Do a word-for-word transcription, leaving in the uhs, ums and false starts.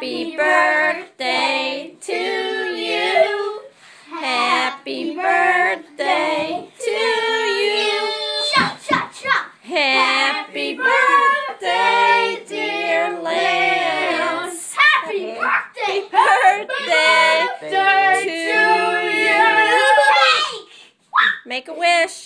Happy birthday to you. Happy birthday to you. Shout, shout, shout. Happy birthday, dear Lantz. Happy birthday. Birthday Birthday to you. Cake. Make a wish.